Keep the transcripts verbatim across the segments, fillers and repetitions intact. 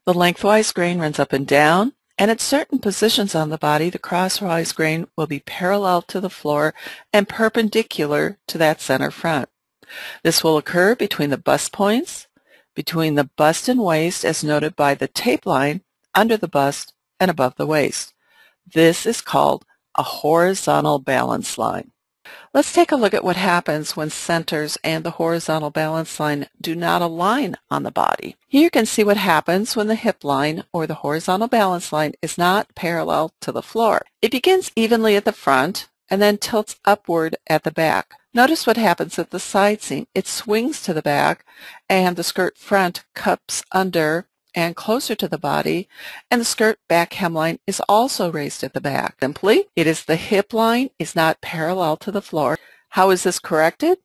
The lengthwise grain runs up and down, and at certain positions on the body, the crosswise grain will be parallel to the floor and perpendicular to that center front. This will occur between the bust points, between the bust and waist as noted by the tape line, under the bust, and above the waist. This is called a horizontal balance line. Let's take a look at what happens when centers and the horizontal balance line do not align on the body. Here you can see what happens when the hip line or the horizontal balance line is not parallel to the floor. It begins evenly at the front and then tilts upward at the back. Notice what happens at the side seam. It swings to the back and the skirt front cups under and closer to the body, and the skirt back hemline is also raised at the back. Simply, it is the hip line is not parallel to the floor. How is this corrected?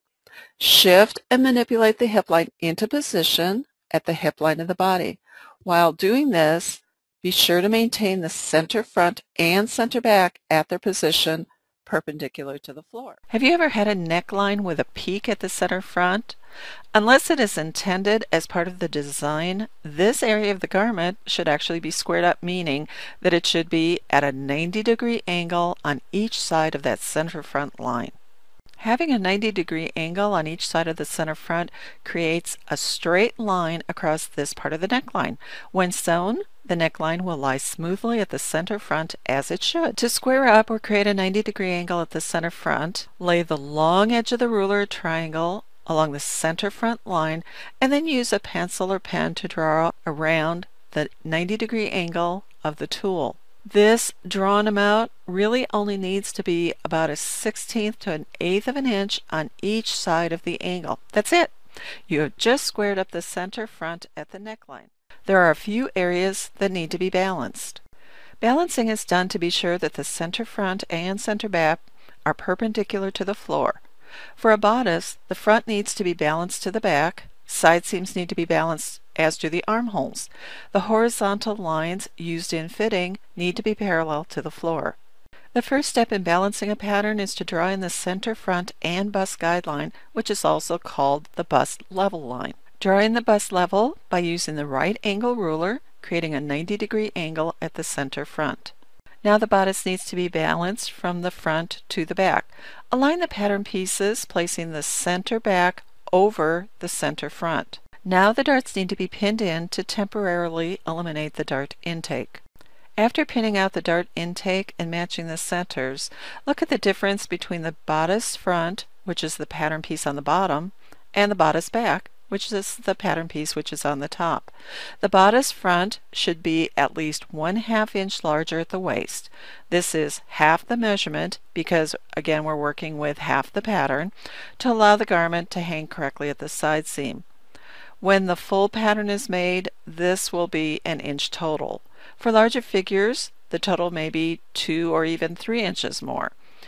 Shift and manipulate the hip line into position at the hip line of the body. While doing this, be sure to maintain the center front and center back at their position perpendicular to the floor. Have you ever had a neckline with a peak at the center front? Unless it is intended as part of the design, this area of the garment should actually be squared up, meaning that it should be at a ninety degree angle on each side of that center front line. Having a ninety degree angle on each side of the center front creates a straight line across this part of the neckline. When sewn, the neckline will lie smoothly at the center front as it should. To square up or create a ninety degree angle at the center front, lay the long edge of the ruler triangle along the center front line and then use a pencil or pen to draw around the ninety degree angle of the tool. This drawn amount really only needs to be about a sixteenth to an eighth of an inch on each side of the angle. That's it. You have just squared up the center front at the neckline. There are a few areas that need to be balanced. Balancing is done to be sure that the center front and center back are perpendicular to the floor. For a bodice, the front needs to be balanced to the back, side seams need to be balanced as do the armholes. The horizontal lines used in fitting need to be parallel to the floor. The first step in balancing a pattern is to draw in the center front and bust guideline, which is also called the bust level line. Draw in the bust level by using the right angle ruler, creating a ninety degree angle at the center front. Now the bodice needs to be balanced from the front to the back. Align the pattern pieces, placing the center back over the center front. Now the darts need to be pinned in to temporarily eliminate the dart intake. After pinning out the dart intake and matching the centers, look at the difference between the bodice front, which is the pattern piece on the bottom, and the bodice back, which is the pattern piece which is on the top. The bodice front should be at least one half inch larger at the waist. This is half the measurement because, again, we're working with half the pattern to allow the garment to hang correctly at the side seam. When the full pattern is made, this will be an inch total. For larger figures, the total may be two or even three inches more.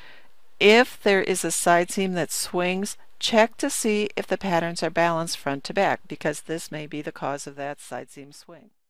If there is a side seam that swings, check to see if the patterns are balanced front to back, because this may be the cause of that side seam swing.